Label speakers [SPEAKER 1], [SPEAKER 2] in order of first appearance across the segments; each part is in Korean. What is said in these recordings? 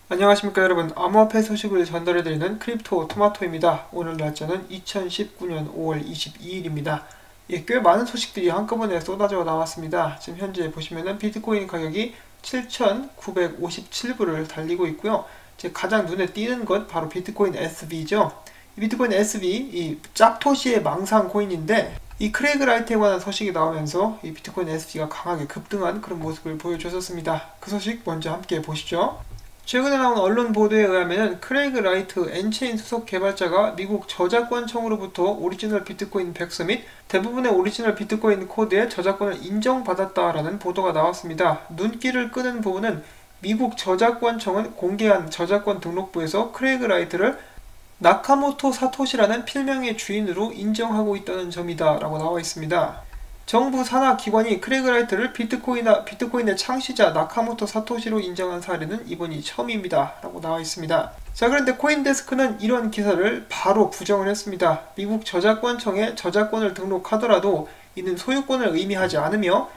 [SPEAKER 1] 안녕하십니까 여러분, 암호화폐 소식을 전달해드리는 크립토 토마토입니다. 오늘 날짜는 2019년 5월 22일입니다. 꽤 많은 소식들이 한꺼번에 쏟아져 나왔습니다. 지금 현재 보시면은 비트코인 가격이 7,957불을 달리고 있고요. 가장 눈에 띄는 것 바로 비트코인 SV죠. 이 비트코인 SV, 이 짭토시의 망상 코인인데 이 크레이그 라이트에 관한 소식이 나오면서 이 비트코인 SV가 강하게 급등한 그런 모습을 보여줬었습니다. 그 소식 먼저 함께 보시죠. 최근에 나온 언론 보도에 의하면 크레이그 라이트 엔체인 수석 개발자가 미국 저작권청으로부터 오리지널 비트코인 백서 및 대부분의 오리지널 비트코인 코드의 저작권을 인정받았다라는 보도가 나왔습니다. 눈길을 끄는 부분은 미국 저작권청은 공개한 저작권 등록부에서 크레이그 라이트를 나카모토 사토시라는 필명의 주인으로 인정하고 있다는 점이다 라고 나와 있습니다. 정부 산하 기관이 크레이그 라이트를 비트코인의 창시자 나카모토 사토시로 인정한 사례는 이번이 처음입니다 라고 나와 있습니다. 자, 그런데 코인데스크는 이런 기사를 바로 부정을 했습니다. 미국 저작권청에 저작권을 등록하더라도 이는 소유권을 의미하지 않으며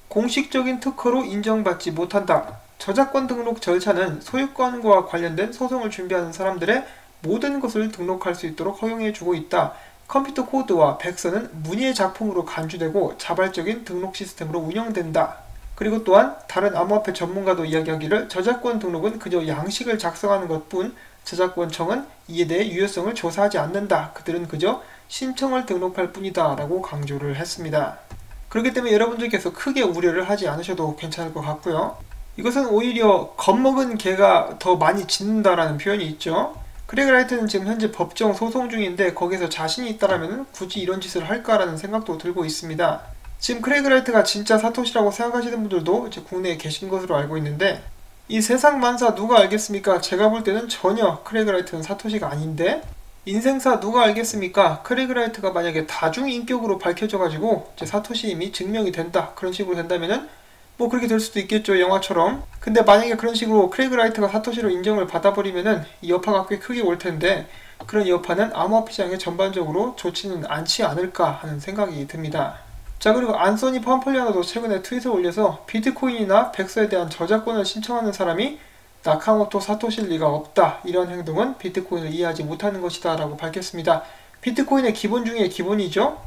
[SPEAKER 1] 공식적인 특허로 인정받지 못한다. 저작권 등록 절차는 소유권과 관련된 소송을 준비하는 사람들의 모든 것을 등록할 수 있도록 허용해주고 있다. 컴퓨터 코드와 백서는 문의의 작품으로 간주되고 자발적인 등록 시스템으로 운영된다. 그리고 또한 다른 암호화폐 전문가도 이야기하기를 저작권 등록은 그저 양식을 작성하는 것뿐 저작권청은 이에 대해 유효성을 조사하지 않는다. 그들은 그저 신청을 등록할 뿐이다 라고 강조를 했습니다. 그렇기 때문에 여러분들께서 크게 우려를 하지 않으셔도 괜찮을 것 같고요. 이것은 오히려 겁먹은 개가 더 많이 짖는다라는 표현이 있죠. 크레이그 라이트는 지금 현재 법정 소송 중인데 거기서 자신이 있다라면 굳이 이런 짓을 할까라는 생각도 들고 있습니다. 지금 크레이그 라이트가 진짜 사토시라고 생각하시는 분들도 이제 국내에 계신 것으로 알고 있는데 이 세상 만사 누가 알겠습니까? 제가 볼 때는 전혀 크레이그 라이트는 사토시가 아닌데 인생사 누가 알겠습니까? 크레이그 라이트가 만약에 다중인격으로 밝혀져가지고 이제 사토시임이 증명이 된다 그런 식으로 된다면은 뭐 그렇게 될 수도 있겠죠, 영화처럼. 근데 만약에 그런 식으로 크레이그 라이트가 사토시로 인정을 받아버리면은 이 여파가 꽤 크게 올 텐데 그런 여파는 암호화폐 시장에 전반적으로 좋지는 않지 않을까 하는 생각이 듭니다. 자, 그리고 안소니 팜플리아노도 최근에 트윗을 올려서 비트코인이나 백서에 대한 저작권을 신청하는 사람이 나카모토 사토시일 리가 없다. 이런 행동은 비트코인을 이해하지 못하는 것이다 라고 밝혔습니다. 비트코인의 기본 중에 기본이죠.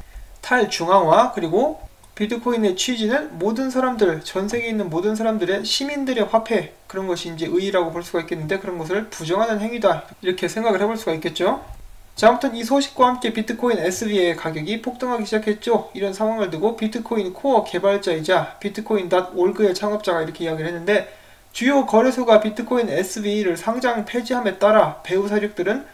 [SPEAKER 1] 탈중앙화, 그리고 비트코인의 취지는 모든 사람들, 전 세계에 있는 모든 사람들의 시민들의 화폐, 그런 것이 이제 의의라고 볼 수가 있겠는데 그런 것을 부정하는 행위다 이렇게 생각을 해볼 수가 있겠죠. 자, 아무튼 이 소식과 함께 비트코인 SV의 가격이 폭등하기 시작했죠. 이런 상황을 두고 비트코인 코어 개발자이자 비트코인.org의 창업자가 이렇게 이야기를 했는데 주요 거래소가 비트코인 SV를 상장 폐지함에 따라 배후 세력들은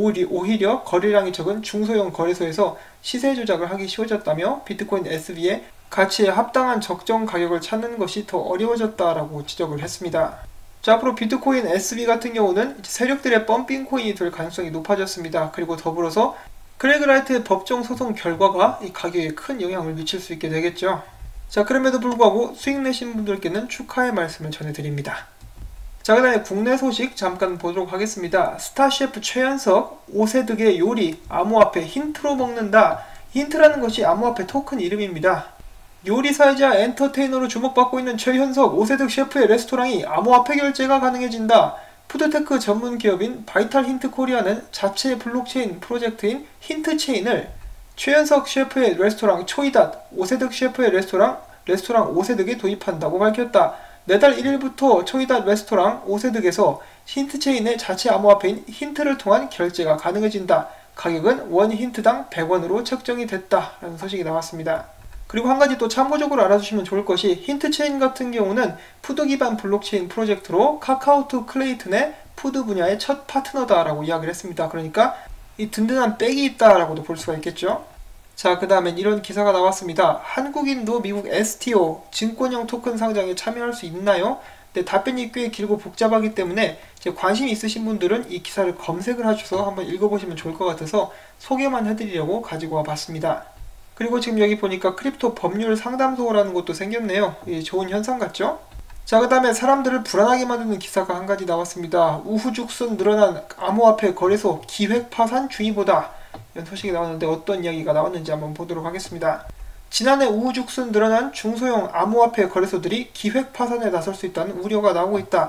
[SPEAKER 1] 오히려 거래량이 적은 중소형 거래소에서 시세 조작을 하기 쉬워졌다며 비트코인 SV의 가치에 합당한 적정 가격을 찾는 것이 더 어려워졌다라고 지적을 했습니다. 자, 앞으로 비트코인 SV 같은 경우는 세력들의 펌핑 코인이 될 가능성이 높아졌습니다. 그리고 더불어서 크레이그 라이트의 법정 소송 결과가 이 가격에 큰 영향을 미칠 수 있게 되겠죠. 자, 그럼에도 불구하고 수익 내신 분들께는 축하의 말씀을 전해드립니다. 자, 그 다음에 국내 소식 잠깐 보도록 하겠습니다. 스타셰프 최연석 5세득의 요리 암호화폐 힌트로 먹는다. 힌트라는 것이 암호화폐 토큰 이름입니다. 요리사이자 엔터테이너로 주목받고 있는 최현석 5세득 셰프의 레스토랑이 암호화폐 결제가 가능해진다. 푸드테크 전문 기업인 바이탈 힌트 코리아는 자체 블록체인 프로젝트인 힌트체인을 최현석 셰프의 레스토랑 초이닷 5세득 셰프의 레스토랑 5세득에 도입한다고 밝혔다. 내달 1일부터 초이닷 레스토랑 5세득에서 힌트체인의 자체 암호화폐인 힌트를 통한 결제가 가능해진다. 가격은 원 힌트당 100원으로 책정이 됐다 라는 소식이 나왔습니다. 그리고 한 가지 또 참고적으로 알아주시면 좋을 것이 힌트체인 같은 경우는 푸드 기반 블록체인 프로젝트로 카카오톡 클레이튼의 푸드 분야의 첫 파트너다 라고 이야기를 했습니다. 그러니까 이 든든한 백이 있다 라고도 볼 수가 있겠죠. 자, 그 다음엔 이런 기사가 나왔습니다. 한국인도 미국 STO 증권형 토큰 상장에 참여할 수 있나요? 근데 답변이 꽤 길고 복잡하기 때문에 관심 있으신 분들은 이 기사를 검색을 하셔서 한번 읽어보시면 좋을 것 같아서 소개만 해드리려고 가지고 와봤습니다. 그리고 지금 여기 보니까 크립토 법률 상담소라는 것도 생겼네요. 좋은 현상 같죠? 자, 그 다음에 사람들을 불안하게 만드는 기사가 한 가지 나왔습니다. 우후죽순 늘어난 암호화폐 거래소 기획 파산 주의보다 이런 소식이 나왔는데 어떤 이야기가 나왔는지 한번 보도록 하겠습니다. 지난해 우후죽순 늘어난 중소형 암호화폐 거래소들이 기획 파산에 나설 수 있다는 우려가 나오고 있다.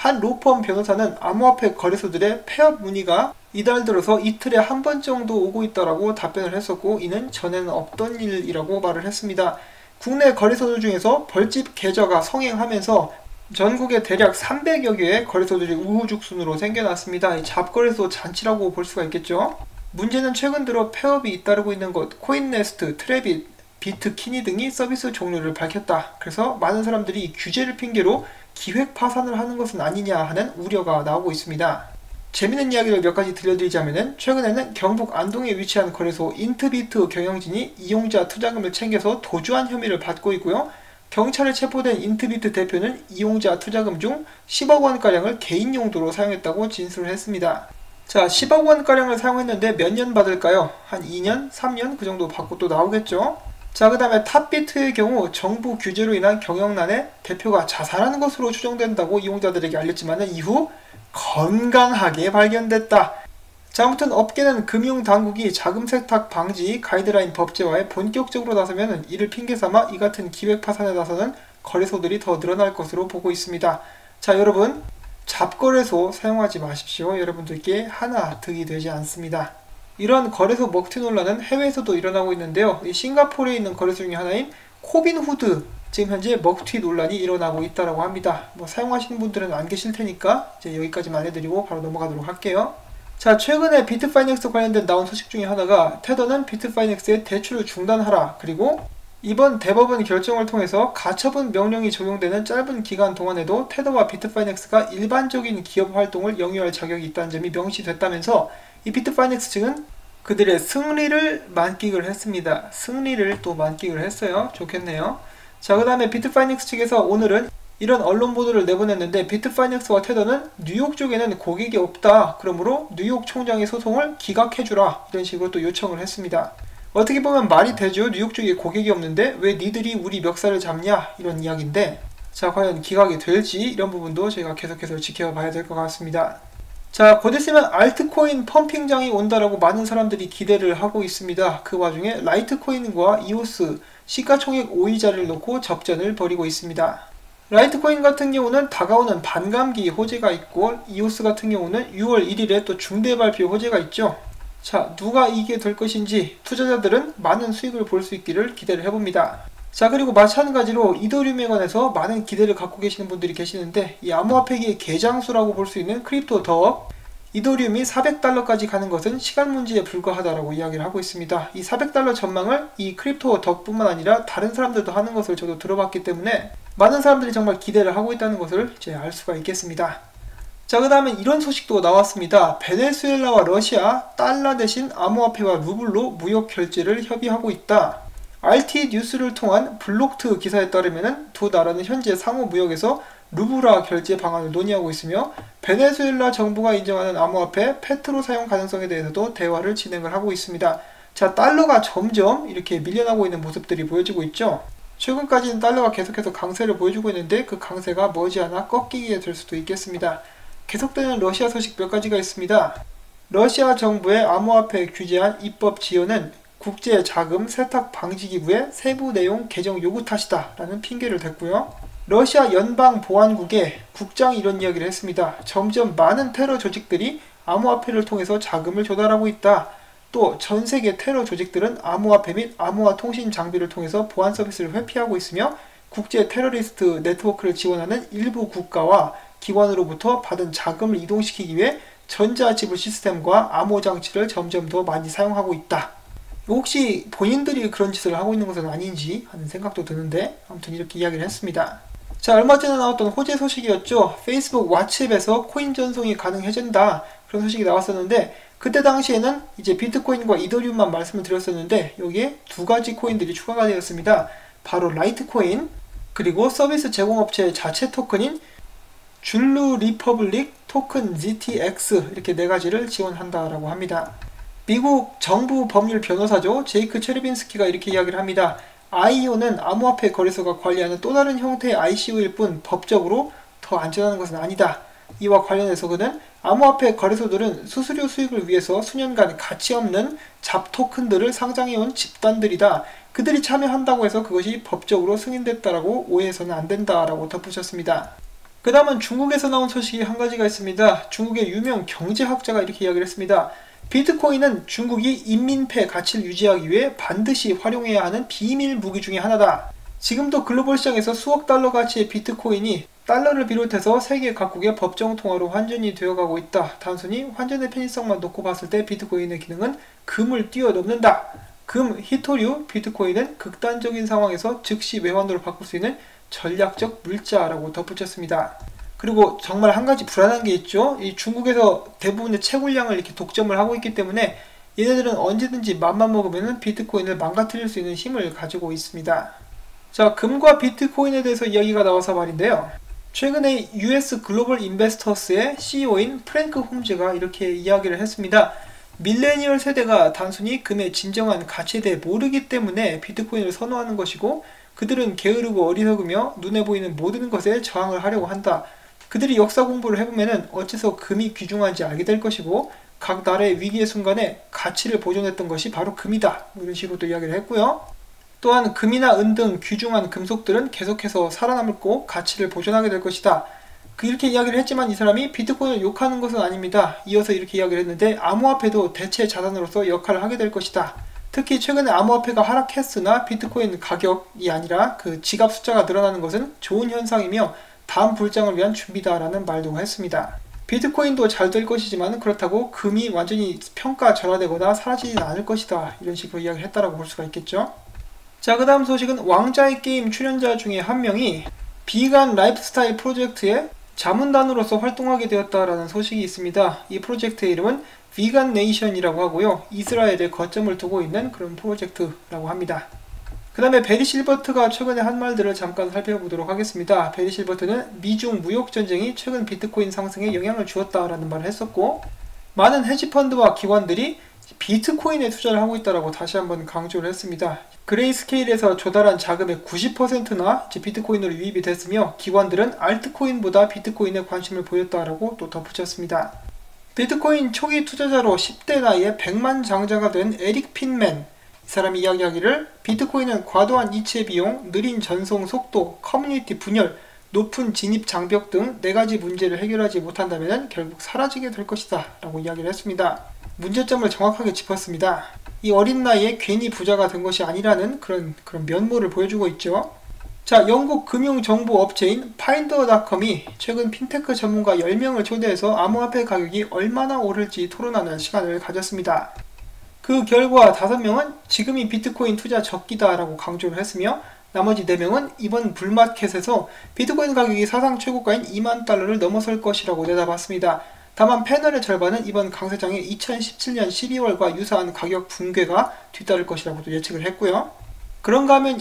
[SPEAKER 1] 한 로펌 변호사는 암호화폐 거래소들의 폐업 문의가 이달 들어서 이틀에 한 번 정도 오고 있다라고 답변을 했었고, 이는 전에는 없던 일이라고 말을 했습니다. 국내 거래소들 중에서 벌집 계좌가 성행하면서 전국에 대략 300여 개의 거래소들이 우후죽순으로 생겨났습니다. 잡거래소 잔치라고 볼 수가 있겠죠. 문제는 최근 들어 폐업이 잇따르고 있는 것, 코인네스트, 트래빗, 비트키니 등이 서비스 종료를 밝혔다. 그래서 많은 사람들이 이 규제를 핑계로 기획 파산을 하는 것은 아니냐 하는 우려가 나오고 있습니다. 재밌는 이야기를 몇 가지 들려드리자면은, 최근에는 경북 안동에 위치한 거래소 인트비트 경영진이 이용자 투자금을 챙겨서 도주한 혐의를 받고 있고요. 경찰에 체포된 인트비트 대표는 이용자 투자금 중 10억 원가량을 개인 용도로 사용했다고 진술을 했습니다. 자, 10억 원가량을 사용했는데 몇 년 받을까요? 한 2년? 3년? 그 정도 받고 또 나오겠죠? 자, 그 다음에 탑비트의 경우 정부 규제로 인한 경영난에 대표가 자살한 것으로 추정된다고 이용자들에게 알렸지만 이후 건강하게 발견됐다. 자, 아무튼 업계는 금융당국이 자금 세탁 방지 가이드라인 법제화에 본격적으로 나서면 이를 핑계삼아 이 같은 기획 파산에 나서는 거래소들이 더 늘어날 것으로 보고 있습니다. 자, 여러분, 잡거래소 사용하지 마십시오. 여러분들께 하나 득이 되지 않습니다. 이런 거래소 먹튀 논란은 해외에서도 일어나고 있는데요. 이 싱가포르에 있는 거래소 중에 하나인 코빈후드, 지금 현재 먹튀 논란이 일어나고 있다고 합니다. 사용하시는 분들은 안 계실 테니까 이제 여기까지만 해드리고 바로 넘어가도록 할게요. 자, 최근에 비트파이넥스 관련된 나온 소식 중에 하나가, 테더는 비트파이넥스의 대출을 중단하라, 그리고 이번 대법원 결정을 통해서 가처분 명령이 적용되는 짧은 기간 동안에도 테더와 비트파이넥스가 일반적인 기업 활동을 영위할 자격이 있다는 점이 명시됐다면서 이 비트파이넥스 측은 그들의 승리를 만끽을 했습니다. 승리를 또 만끽을 했어요. 좋겠네요. 자, 그 다음에 비트파이넥스 측에서 오늘은 이런 언론 보도를 내보냈는데, 비트파이넥스와 테더는 뉴욕 쪽에는 고객이 없다. 그러므로 뉴욕 총장의 소송을 기각해주라. 이런 식으로 또 요청을 했습니다. 어떻게 보면 말이 되죠. 뉴욕 쪽에 고객이 없는데 왜 니들이 우리 멱살을 잡냐, 이런 이야기인데, 자, 과연 기각이 될지 이런 부분도 저희가 계속해서 지켜봐야 될 것 같습니다. 자, 곧 있으면 알트코인 펌핑장이 온다라고 많은 사람들이 기대를 하고 있습니다. 그 와중에 라이트코인과 이오스 시가총액 5위자를 놓고 접전을 벌이고 있습니다. 라이트코인 같은 경우는 다가오는 반감기 호재가 있고, 이오스 같은 경우는 6월 1일에 또 중대 발표 호재가 있죠. 자, 누가 이게 될 것인지 투자자들은 많은 수익을 볼 수 있기를 기대를 해봅니다. 자, 그리고 마찬가지로 이더리움에 관해서 많은 기대를 갖고 계시는 분들이 계시는데, 이 암호화폐계의 개장수라고 볼 수 있는 크립토 덕, 이더리움이 400달러까지 가는 것은 시간 문제에 불과하다라고 이야기를 하고 있습니다. 이 400달러 전망을 이 크립토 덕뿐만 아니라 다른 사람들도 하는 것을 저도 들어봤기 때문에 많은 사람들이 정말 기대를 하고 있다는 것을 이제 알 수가 있겠습니다. 자, 그 다음에 이런 소식도 나왔습니다. 베네수엘라와 러시아 달러 대신 암호화폐와 루블로 무역 결제를 협의하고 있다. RT 뉴스를 통한 블록트 기사에 따르면 두 나라는 현재 상호 무역에서 루블화 결제 방안을 논의하고 있으며, 베네수엘라 정부가 인정하는 암호화폐 페트로 사용 가능성에 대해서도 대화를 진행을 하고 있습니다. 자, 달러가 점점 이렇게 밀려나고 있는 모습들이 보여지고 있죠. 최근까지는 달러가 계속해서 강세를 보여주고 있는데 그 강세가 머지않아 꺾이게 될 수도 있겠습니다. 계속되는 러시아 소식 몇 가지가 있습니다. 러시아 정부의 암호화폐 규제안 입법 지연은 국제 자금 세탁 방지 기구의 세부 내용 개정 요구 탓이다 라는 핑계를 댔고요. 러시아 연방보안국의 국장이 이런 이야기를 했습니다. 점점 많은 테러 조직들이 암호화폐를 통해서 자금을 조달하고 있다. 또 전세계 테러 조직들은 암호화폐 및 암호화 통신 장비를 통해서 보안 서비스를 회피하고 있으며, 국제 테러리스트 네트워크를 지원하는 일부 국가와 기관으로부터 받은 자금을 이동시키기 위해 전자지불 시스템과 암호 장치를 점점 더 많이 사용하고 있다. 혹시 본인들이 그런 짓을 하고 있는 것은 아닌지 하는 생각도 드는데, 아무튼 이렇게 이야기를 했습니다. 자, 얼마 전에 나왔던 호재 소식이었죠. 페이스북 왓츠앱에서 코인 전송이 가능해진다, 그런 소식이 나왔었는데, 그때 당시에는 이제 비트코인과 이더리움만 말씀을 드렸었는데, 여기에 두 가지 코인들이 추가가 되었습니다. 바로 라이트코인, 그리고 서비스 제공업체의 자체 토큰인 줄루 리퍼블릭 토큰 GTX, 이렇게 네 가지를 지원한다라고 합니다. 미국 정부 법률 변호사죠. 제이크 체르빈스키가 이렇게 이야기를 합니다. IO는 암호화폐 거래소가 관리하는 또 다른 형태의 ICO일 뿐 법적으로 더 안전한 것은 아니다. 이와 관련해서 그는 암호화폐 거래소들은 수수료 수익을 위해서 수년간 가치없는 잡토큰들을 상장해온 집단들이다. 그들이 참여한다고 해서 그것이 법적으로 승인됐다라고 오해해서는 안 된다라고 덧붙였습니다. 그 다음은 중국에서 나온 소식이 한 가지가 있습니다. 중국의 유명 경제학자가 이렇게 이야기를 했습니다. 비트코인은 중국이 인민폐 가치를 유지하기 위해 반드시 활용해야 하는 비밀 무기 중에 하나다. 지금도 글로벌 시장에서 수억 달러 가치의 비트코인이 달러를 비롯해서 세계 각국의 법정 통화로 환전이 되어가고 있다. 단순히 환전의 편의성만 놓고 봤을 때 비트코인의 기능은 금을 뛰어넘는다. 금, 희토류, 비트코인은 극단적인 상황에서 즉시 외환으로 바꿀 수 있는 전략적 물자라고 덧붙였습니다. 그리고 정말 한 가지 불안한 게 있죠. 이 중국에서 대부분의 채굴량을 이렇게 독점을 하고 있기 때문에 얘네들은 언제든지 맘만 먹으면 비트코인을 망가뜨릴 수 있는 힘을 가지고 있습니다. 자, 금과 비트코인에 대해서 이야기가 나와서 말인데요. 최근에 US 글로벌 인베스터스의 CEO인 프랭크 홈즈가 이렇게 이야기를 했습니다. 밀레니얼 세대가 단순히 금의 진정한 가치에 대해 모르기 때문에 비트코인을 선호하는 것이고, 그들은 게으르고 어리석으며 눈에 보이는 모든 것에 저항을 하려고 한다. 그들이 역사 공부를 해보면 어째서 금이 귀중한지 알게 될 것이고, 각 나라의 위기의 순간에 가치를 보존했던 것이 바로 금이다. 이런 식으로 또 이야기를 했고요. 또한 금이나 은 등 귀중한 금속들은 계속해서 살아남고 가치를 보존하게 될 것이다. 이렇게 이야기를 했지만 이 사람이 비트코인을 욕하는 것은 아닙니다. 이어서 이렇게 이야기를 했는데, 암호화폐도 대체 자산으로서 역할을 하게 될 것이다. 특히 최근에 암호화폐가 하락했으나 비트코인 가격이 아니라 그 지갑 숫자가 늘어나는 것은 좋은 현상이며 다음 불장을 위한 준비다라는 말도 했습니다. 비트코인도 잘 될 것이지만 그렇다고 금이 완전히 평가절하되거나 사라지진 않을 것이다. 이런 식으로 이야기를 했다라고 볼 수가 있겠죠. 자, 그 다음 소식은 왕자의 게임 출연자 중에 한 명이 비건 라이프스타일 프로젝트의 자문단으로서 활동하게 되었다라는 소식이 있습니다. 이 프로젝트의 이름은 비건 네이션이라고 하고요. 이스라엘에 거점을 두고 있는 그런 프로젝트라고 합니다. 그 다음에 베리 실버트가 최근에 한 말들을 잠깐 살펴보도록 하겠습니다. 베리 실버트는 미중 무역전쟁이 최근 비트코인 상승에 영향을 주었다라는 말을 했었고, 많은 헤지펀드와 기관들이 비트코인에 투자를 하고 있다라고 다시 한번 강조를 했습니다. 그레이스케일에서 조달한 자금의 90%나 비트코인으로 유입이 됐으며, 기관들은 알트코인보다 비트코인에 관심을 보였다라고 또 덧붙였습니다. 비트코인 초기 투자자로 10대 나이에 100만 장자가 된 에릭 핀맨, 이 사람이 이야기하기를 비트코인은 과도한 이체 비용, 느린 전송 속도, 커뮤니티 분열, 높은 진입 장벽 등 4가지 문제를 해결하지 못한다면 결국 사라지게 될 것이다 라고 이야기를 했습니다. 문제점을 정확하게 짚었습니다. 이 어린 나이에 괜히 부자가 된 것이 아니라는 그런 면모를 보여주고 있죠. 자, 영국 금융정보 업체인 파인더닷컴이 최근 핀테크 전문가 10명을 초대해서 암호화폐 가격이 얼마나 오를지 토론하는 시간을 가졌습니다. 그 결과 5명은 지금이 비트코인 투자 적기다 라고 강조를 했으며, 나머지 4명은 이번 불마켓에서 비트코인 가격이 사상 최고가인 2만 달러를 넘어설 것이라고 내다봤습니다. 다만 패널의 절반은 이번 강세장의 2017년 12월과 유사한 가격 붕괴가 뒤따를 것이라고도 예측을 했고요. 그런가 하면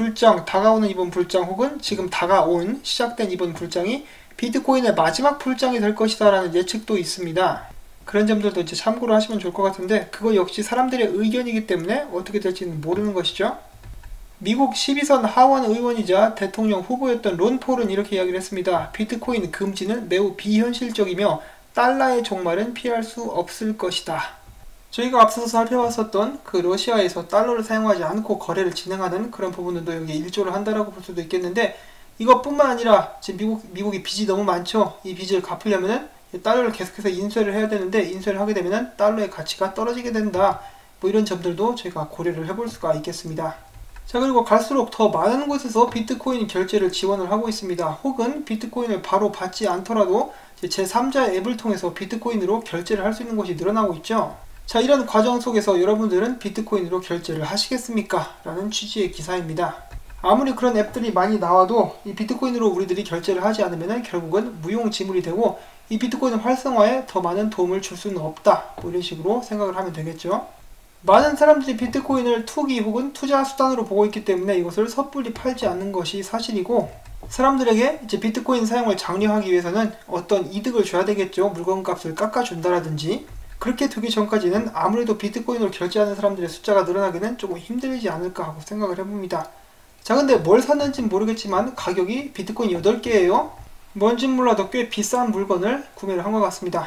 [SPEAKER 1] 다가오는 이번 불장 혹은 지금 시작된 이번 불장이 비트코인의 마지막 불장이 될 것이다 라는 예측도 있습니다. 그런 점들도 이제 참고를 하시면 좋을 것 같은데, 그거 역시 사람들의 의견이기 때문에 어떻게 될지는 모르는 것이죠. 미국 12선 하원 의원이자 대통령 후보였던 론 폴은 이렇게 이야기를 했습니다. 비트코인 금지는 매우 비현실적이며 달러의 종말은 피할 수 없을 것이다. 저희가 앞서서 살펴봤었던 그 러시아에서 달러를 사용하지 않고 거래를 진행하는 그런 부분들도 여기에 일조를 한다라고 볼 수도 있겠는데, 이것뿐만 아니라 지금 미국이 빚이 너무 많죠. 이 빚을 갚으려면은 달러를 계속해서 인쇄를 해야 되는데, 인쇄를 하게 되면은 달러의 가치가 떨어지게 된다. 이런 점들도 저희가 고려를 해볼 수가 있겠습니다. 자, 그리고 갈수록 더 많은 곳에서 비트코인 결제를 지원을 하고 있습니다. 혹은 비트코인을 바로 받지 않더라도 제3자 앱을 통해서 비트코인으로 결제를 할 수 있는 곳이 늘어나고 있죠. 자, 이런 과정 속에서 여러분들은 비트코인으로 결제를 하시겠습니까? 라는 취지의 기사입니다. 아무리 그런 앱들이 많이 나와도 이 비트코인으로 우리들이 결제를 하지 않으면 결국은 무용지물이 되고, 이 비트코인 활성화에 더 많은 도움을 줄 수는 없다. 이런 식으로 생각을 하면 되겠죠. 많은 사람들이 비트코인을 투기 혹은 투자 수단으로 보고 있기 때문에 이것을 섣불리 팔지 않는 것이 사실이고, 사람들에게 이제 비트코인 사용을 장려하기 위해서는 어떤 이득을 줘야 되겠죠. 물건값을 깎아준다라든지. 그렇게 되기 전까지는 아무래도 비트코인으로 결제하는 사람들의 숫자가 늘어나기는 조금 힘들지 않을까 하고 생각을 해봅니다. 자, 근데 뭘 샀는지는 모르겠지만 가격이 비트코인 8개예요. 뭔진 몰라도 꽤 비싼 물건을 구매를 한 것 같습니다.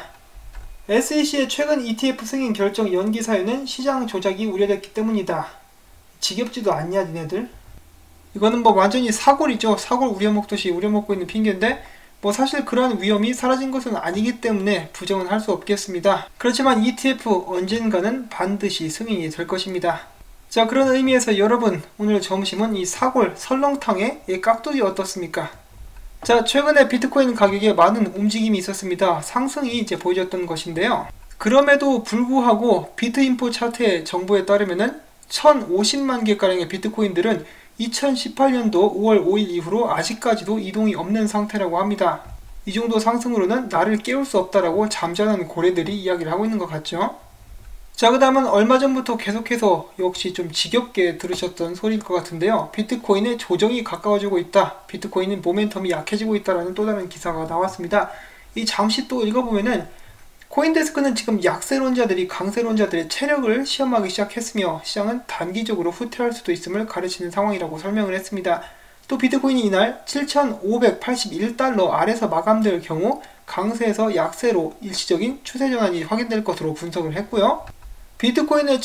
[SPEAKER 1] SEC의 최근 ETF 승인 결정 연기 사유는 시장 조작이 우려됐기 때문이다. 지겹지도 않냐 니네들? 이거는 완전히 사골이죠. 사골 우려먹듯이 우려먹고 있는 핑계인데, 뭐 사실 그러한 위험이 사라진 것은 아니기 때문에 부정은 할 수 없겠습니다. 그렇지만 ETF 언젠가는 반드시 승인이 될 것입니다. 자, 그런 의미에서 여러분, 오늘 점심은 이 사골 설렁탕의 깍두기 어떻습니까? 자, 최근에 비트코인 가격에 많은 움직임이 있었습니다. 상승이 이제 보여졌던 것인데요. 그럼에도 불구하고 비트인포 차트의 정보에 따르면은 1050만 개가량의 비트코인들은 2018년도 5월 5일 이후로 아직까지도 이동이 없는 상태라고 합니다. 이 정도 상승으로는 나를 깨울 수 없다라고 잠잠한 고래들이 이야기를 하고 있는 것 같죠. 자, 그 다음은 얼마 전부터 계속해서 역시 좀 지겹게 들으셨던 소리일 것 같은데요. 비트코인의 조정이 가까워지고 있다. 비트코인은 모멘텀이 약해지고 있다라는 또 다른 기사가 나왔습니다. 이 잠시 또 읽어보면은 코인데스크는 지금 약세론자들이 강세론자들의 체력을 시험하기 시작했으며 시장은 단기적으로 후퇴할 수도 있음을 가르치는 상황이라고 설명을 했습니다. 또 비트코인이 이날 7,581달러 아래서 마감될 경우 강세에서 약세로 일시적인 추세 전환이 확인될 것으로 분석을 했고요. 비트코인의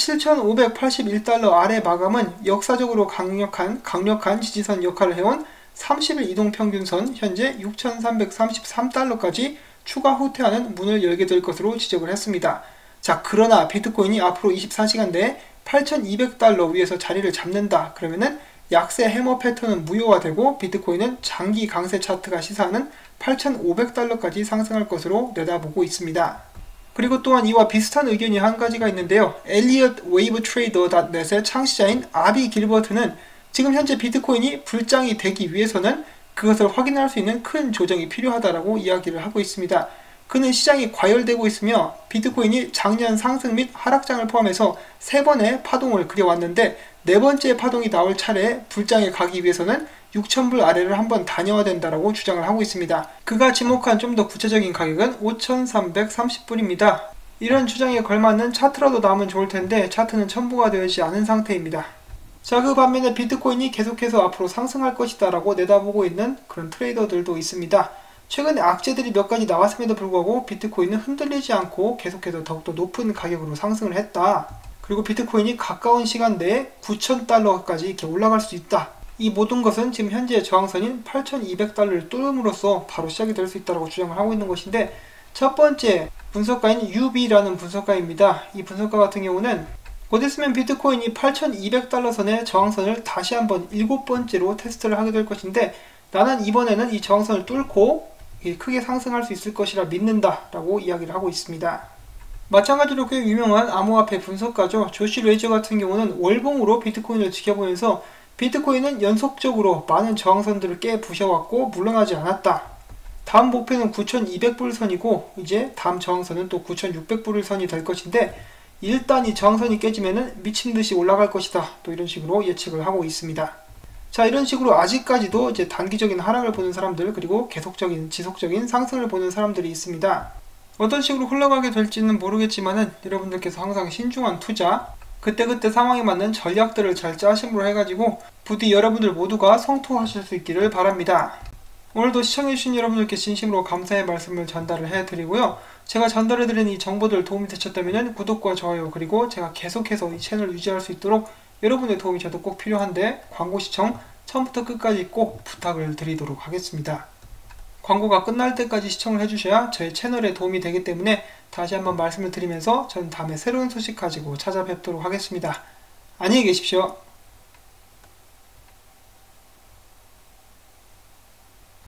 [SPEAKER 1] 7,581달러 아래 마감은 역사적으로 강력한 지지선 역할을 해온 30일 이동평균선 현재 6,333달러까지 추가 후퇴하는 문을 열게 될 것으로 지적을 했습니다. 자, 그러나 비트코인이 앞으로 24시간 내에 8,200달러 위에서 자리를 잡는다. 그러면은 약세 해머 패턴은 무효화되고 비트코인은 장기 강세 차트가 시사하는 8,500달러까지 상승할 것으로 내다보고 있습니다. 그리고 또한 이와 비슷한 의견이 한 가지가 있는데요. elliottwavetrader.net의 창시자인 아비 길버트는 지금 현재 비트코인이 불장이 되기 위해서는 그것을 확인할 수 있는 큰 조정이 필요하다라고 이야기를 하고 있습니다. 그는 시장이 과열되고 있으며 비트코인이 작년 상승 및 하락장을 포함해서 3번의 파동을 그려왔는데 4번째 파동이 나올 차례에 불장에 가기 위해서는 6,000불 아래를 한번 다녀야 된다라고 주장을 하고 있습니다. 그가 지목한 좀 더 구체적인 가격은 5,330불입니다. 이런 주장에 걸맞는 차트라도 나오면 좋을 텐데 차트는 첨부가 되어 있지 않은 상태입니다. 자, 그 반면에 비트코인이 계속해서 앞으로 상승할 것이다 라고 내다보고 있는 그런 트레이더들도 있습니다. 최근에 악재들이 몇 가지 나왔음에도 불구하고 비트코인은 흔들리지 않고 계속해서 더욱더 높은 가격으로 상승을 했다. 그리고 비트코인이 가까운 시간 내에 9,000달러까지 이렇게 올라갈 수 있다. 이 모든 것은 지금 현재 저항선인 8,200달러를 뚫음으로써 바로 시작이 될 수 있다고 주장을 하고 있는 것인데, 첫 번째 분석가인 UB라는 분석가입니다. 이 분석가 같은 경우는 곧 있으면 비트코인이 8,200달러 선의 저항선을 다시 한번 7번째로 테스트를 하게 될 것인데, 나는 이번에는 이 저항선을 뚫고 크게 상승할 수 있을 것이라 믿는다 라고 이야기를 하고 있습니다. 마찬가지로 꽤 유명한 암호화폐 분석가죠. 조시 레이저 같은 경우는 월봉으로 비트코인을 지켜보면서 비트코인은 연속적으로 많은 저항선들을 깨 부셔왔고 물러나지 않았다. 다음 목표는 9,200불 선이고 이제 다음 저항선은 또 9,600불 선이 될 것인데, 일단 이 저항선이 깨지면은 미친듯이 올라갈 것이다. 또 이런 식으로 예측을 하고 있습니다. 자, 이런 식으로 아직까지도 이제 단기적인 하락을 보는 사람들, 그리고 계속적인 지속적인 상승을 보는 사람들이 있습니다. 어떤 식으로 흘러가게 될지는 모르겠지만은 여러분들께서 항상 신중한 투자, 그때그때 상황에 맞는 전략들을 잘 짜심으로 해가지고 부디 여러분들 모두가 성토하실 수 있기를 바랍니다. 오늘도 시청해주신 여러분들께 진심으로 감사의 말씀을 전달을 해드리고요. 제가 전달해드린 이 정보들 도움이 되셨다면 구독과 좋아요, 그리고 제가 계속해서 이 채널을 유지할 수 있도록 여러분의 도움이 저도 꼭 필요한데 광고 시청 처음부터 끝까지 꼭 부탁을 드리도록 하겠습니다. 광고가 끝날 때까지 시청을 해주셔야 저희 채널에 도움이 되기 때문에 다시 한번 말씀을 드리면서 저는 다음에 새로운 소식 가지고 찾아뵙도록 하겠습니다. 안녕히 계십시오.